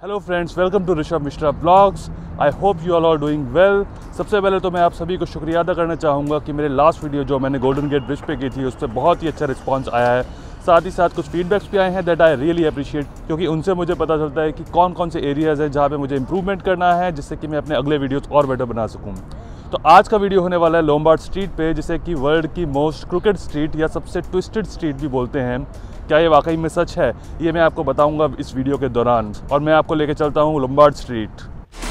Hello friends, welcome to Rishabh Mishra blogs. I hope you all are doing well. सबसे पहले तो मैं आप सभी को शुक्रिया अदा करना चाहूँगा कि मेरे लास्ट वीडियो जो मैंने गोल्डन गेट ब्रिज पे की थी उस पर बहुत ही अच्छा रिस्पांस आया है। साथ ही साथ कुछ फीडबैक्स भी आए हैं दैट आई रियली अप्रिशिएट, क्योंकि उनसे मुझे पता चलता है कि कौन कौन से एरियाज़ हैं जहाँ पे मुझे इंप्रूवमेंट करना है, जिससे कि मैं अपने अगले वीडियोज़ और बेटर बना सकूँ। तो आज का वीडियो होने वाला है लोम्बार्ड स्ट्रीट पे, जिसे कि वर्ल्ड की मोस्ट क्रिकेट स्ट्रीट या सबसे ट्विस्टेड स्ट्रीट भी बोलते हैं। क्या ये वाकई में सच है, ये मैं आपको बताऊंगा इस वीडियो के दौरान। और मैं आपको लेके चलता हूँ लोम्बार्ड स्ट्रीट।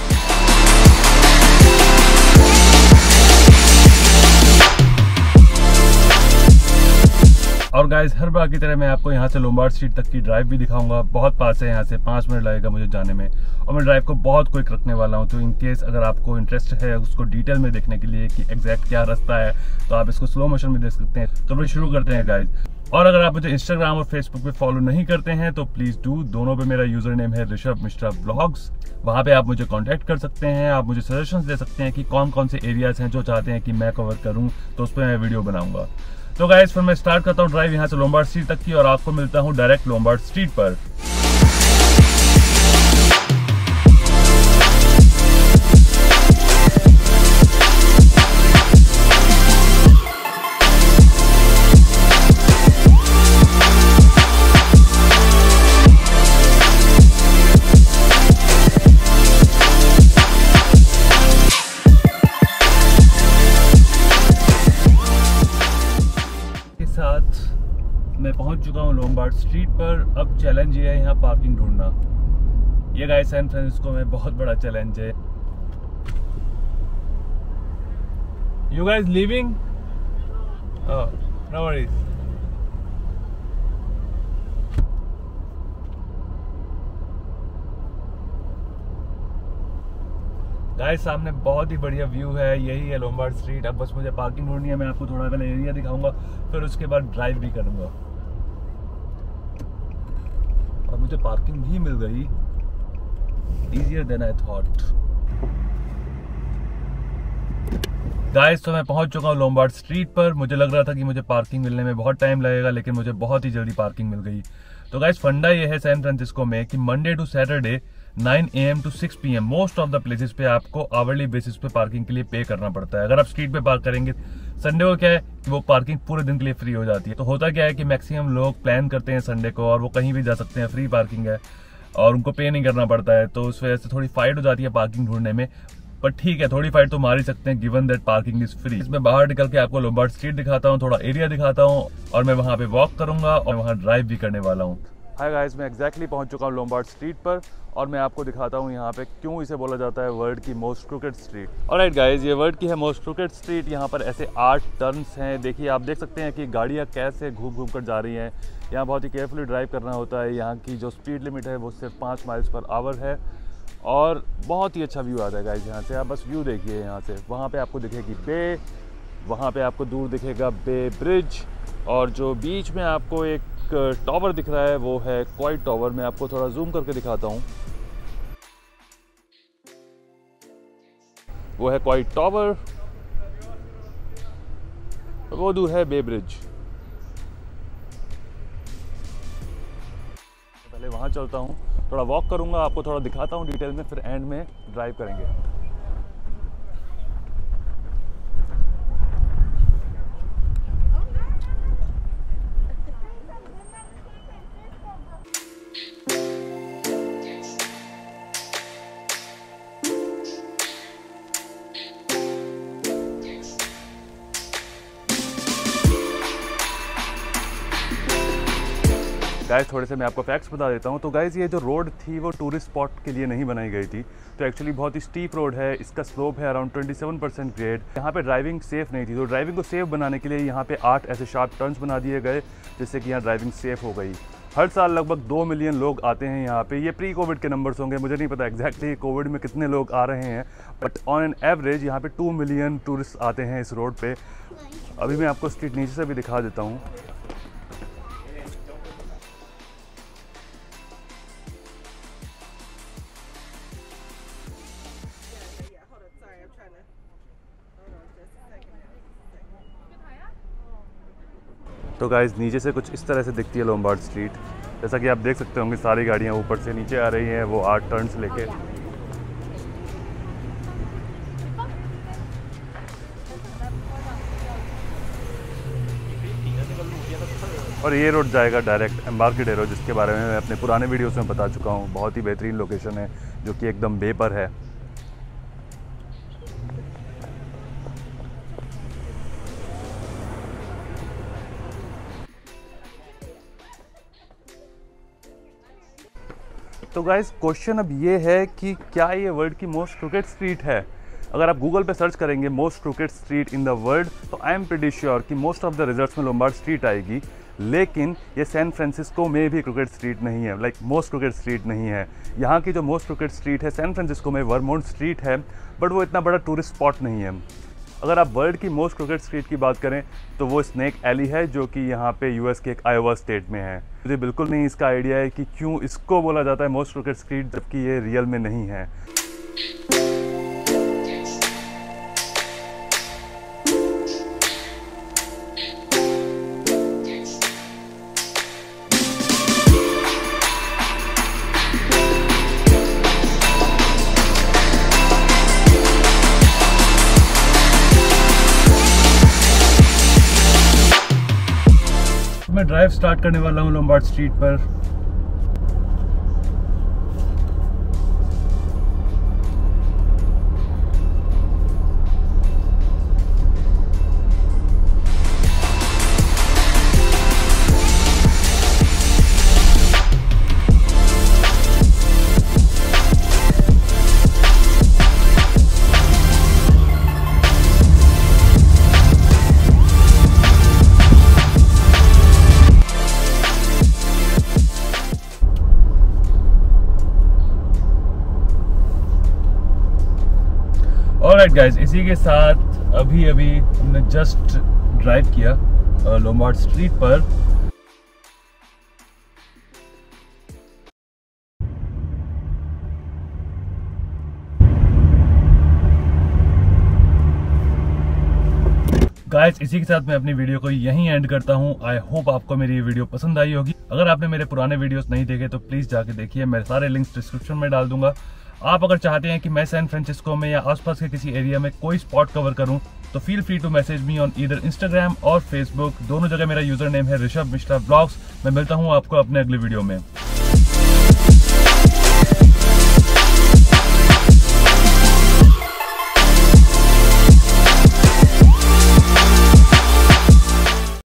और गाइस, हर बार की तरह मैं आपको यहाँ से लोम्बार्ड स्ट्रीट तक की ड्राइव भी दिखाऊंगा। बहुत पास है यहाँ से, 5 मिनट लगेगा मुझे जाने में। और मैं ड्राइव को बहुत क्विक रखने वाला हूँ, तो इन केस अगर आपको इंटरेस्ट है उसको डिटेल में देखने के लिए कि एग्जैक्ट क्या रास्ता है, तो आप इसको स्लो मोशन में देख सकते हैं। तो फिर शुरू करते हैं गाइस। और अगर आप मुझे इंस्टाग्राम और फेसबुक पे फॉलो नहीं करते हैं तो प्लीज डू। दोनों पे मेरा यूजर नेम है ऋषभ मिश्रा ब्लॉग्स। वहाँ पे आप मुझे कांटेक्ट कर सकते हैं, आप मुझे सजेशंस दे सकते हैं कि कौन कौन से एरियाज हैं जो चाहते हैं कि मैं कवर करूँ, तो उस पर मैं वीडियो बनाऊंगा। तो गाइस, फिर मैं स्टार्ट करता हूँ ड्राइव यहाँ से लोम्बार्ड स्ट्रीट तक की, और आपको मिलता हूँ डायरेक्ट लोम्बार्ड स्ट्रीट पर। मैं पहुंच चुका हूं लोम्बार्ड स्ट्रीट पर। अब चैलेंज ये है यहाँ पार्किंग ढूंढना। ये गाइस सैन फ्रांसिस्को में बहुत बड़ा चैलेंज है। You guys leaving? No worries. Guys, सामने बहुत ही बढ़िया व्यू है, यही है लोम्बार्ड स्ट्रीट। अब बस मुझे पार्किंग ढूंढनी है। मैं आपको थोड़ा पहले एरिया दिखाऊंगा, फिर उसके बाद ड्राइव भी करूंगा। और मुझे पार्किंग भी मिल गई, easier than I thought। Guys, तो मैं पहुंच चुका हूँ लोम्बार्ड स्ट्रीट पर। मुझे लग रहा था कि मुझे पार्किंग मिलने में बहुत टाइम लगेगा, लेकिन मुझे बहुत ही जल्दी पार्किंग मिल गई। तो गाइस, फंडा ये है सैन फ्रांसिस्को में कि Monday to Saturday 9 AM to 6 PM most of the places पे आपको आवरली बेसिस पे पार्किंग के लिए पे करना पड़ता है। अगर आप स्ट्रीट पे पार्क करेंगे, संडे को क्या है कि वो पार्किंग पूरे दिन के लिए फ्री हो जाती है। तो होता क्या है कि मैक्सिमम लोग प्लान करते हैं संडे को, और वो कहीं भी जा सकते हैं, फ्री पार्किंग है और उनको पे नहीं करना पड़ता है। तो उस वजह से थोड़ी फाइट हो जाती है पार्किंग ढूंढने में, पर ठीक है, थोड़ी फाइट तो मार ही सकते हैं given that parking is free. इसमें बाहर निकल के आपको लोम्बार्ड स्ट्रीट दिखाता हूँ, थोड़ा एरिया दिखाता हूँ, और मैं वहाँ पे वॉक करूंगा और वहाँ ड्राइव भी करने वाला हूँ। हाय गाइस, मैं एग्जैक्टली पहुँच चुका हूँ लोम्बार्ड स्ट्रीट पर, और मैं आपको दिखाता हूँ यहाँ पे क्यों इसे बोला जाता है वर्ल्ड की most crooked street. Alright guys, ये वर्ल्ड की है मोस्ट क्रिकेट स्ट्रीट। यहाँ पर ऐसे 8 टर्न्स हैं। देखिए, आप देख सकते हैं कि गाड़ियाँ कैसे घूम घूम कर जा रही हैं। यहाँ बहुत ही केयरफुली ड्राइव करना होता है। यहाँ की जो स्पीड लिमिट है वो सिर्फ 5 माइल्स पर आवर है, और बहुत ही अच्छा व्यू आता है गाइस यहाँ से। आप बस व्यू देखिए यहाँ से। वहाँ पे आपको दिखेगी बे, वहाँ पे आपको दूर दिखेगा बे ब्रिज, और जो बीच में आपको एक टावर दिख रहा है वो है क्वाई टावर। मैं आपको थोड़ा जूम करके दिखाता हूँ। वो है क्वाई टावर, वो दूर है बे ब्रिज। पहले वहाँ चलता हूँ, थोड़ा वॉक करूँगा, आपको थोड़ा दिखाता हूँ डिटेल में, फिर एंड में ड्राइव करेंगे। गाइस, थोड़े से मैं आपको फैक्ट्स बता देता हूँ। तो गाइस, ये जो रोड थी वो टूरिस्ट स्पॉट के लिए नहीं बनाई गई थी। तो एक्चुअली बहुत ही स्टीप रोड है। इसका स्लोप है अराउंड 27% ग्रेड। यहाँ पे ड्राइविंग सेफ़ नहीं थी, तो ड्राइविंग को सेफ बनाने के लिए यहाँ पे 8 ऐसे शार्प टर्न्स बना दिए गए, जिससे कि यहाँ ड्राइविंग सेफ़ हो गई। हर साल लगभग 2 मिलियन लोग आते हैं यहाँ पे। ये प्री कोविड के नंबर्स होंगे, मुझे नहीं पता एग्जैक्टली कोविड में कितने लोग आ रहे हैं, बट ऑन एन एवरेज यहाँ पे 2 मिलियन टूरिस्ट आते हैं इस रोड पे। अभी मैं आपको स्ट्रीट नीचे से भी दिखा देता हूँ। तो गाइस, नीचे से कुछ इस तरह से दिखती है लोम्बार्ड स्ट्रीट। जैसा कि आप देख सकते होंगे सारी गाड़ियाँ ऊपर से नीचे आ रही हैं, वो 8 टर्न्स लेके। और ये रोड जाएगा डायरेक्ट एम्बार्केडेरो, जिसके बारे में मैं अपने पुराने वीडियोस में बता चुका हूँ। बहुत ही बेहतरीन लोकेशन है जो कि एकदम बे पर है। तो गाइस क्वेश्चन अब ये है कि क्या ये वर्ल्ड की मोस्ट क्रिकेट स्ट्रीट है। अगर आप गूगल पे सर्च करेंगे most crooked street in the world, तो आई एम प्रीटी श्योर कि मोस्ट ऑफ द रिजल्ट्स में लोम्बार्ड स्ट्रीट आएगी। लेकिन ये सैन फ्रांसिस्को में भी क्रिकेट स्ट्रीट नहीं है, लाइक मोस्ट क्रिकेट स्ट्रीट नहीं है। यहाँ की जो मोस्ट क्रिकेट स्ट्रीट है सैन फ्रांसिस्को में वर्मोंट स्ट्रीट है, बट वो इतना बड़ा टूरिस्ट स्पॉट नहीं है। अगर आप वर्ल्ड की मोस्ट क्रिकेट स्ट्रीट की बात करें तो वो स्नेक एली है, जो कि यहाँ पे यूएस के एक आयोवा स्टेट में है। मुझे बिल्कुल नहीं इसका आइडिया है कि क्यों इसको बोला जाता है मोस्ट क्रिकेट स्ट्रीट, जबकि ये रियल में नहीं है। मैं ड्राइव स्टार्ट करने वाला हूँ लोम्बार्ड स्ट्रीट पर। ऑलराइट गाइस, इसी के साथ अभी हमने जस्ट ड्राइव किया लोम्बार्ड स्ट्रीट पर। गाइस, इसी के साथ मैं अपनी वीडियो को यहीं एंड करता हूं। आई होप आपको मेरी ये वीडियो पसंद आई होगी। अगर आपने मेरे पुराने वीडियोस नहीं देखे तो प्लीज जाके देखिए, मैं सारे लिंक्स डिस्क्रिप्शन में डाल दूंगा। आप अगर चाहते हैं कि मैं सैन फ्रांसिस्को में या आसपास के किसी एरिया में कोई स्पॉट कवर करूं, तो feel free to message me on either Instagram और फेसबुक। दोनों जगह मेरा यूजर नेम है ऋषभ मिश्रा ब्लॉग्स। मैं मिलता हूं आपको अपने अगले वीडियो में।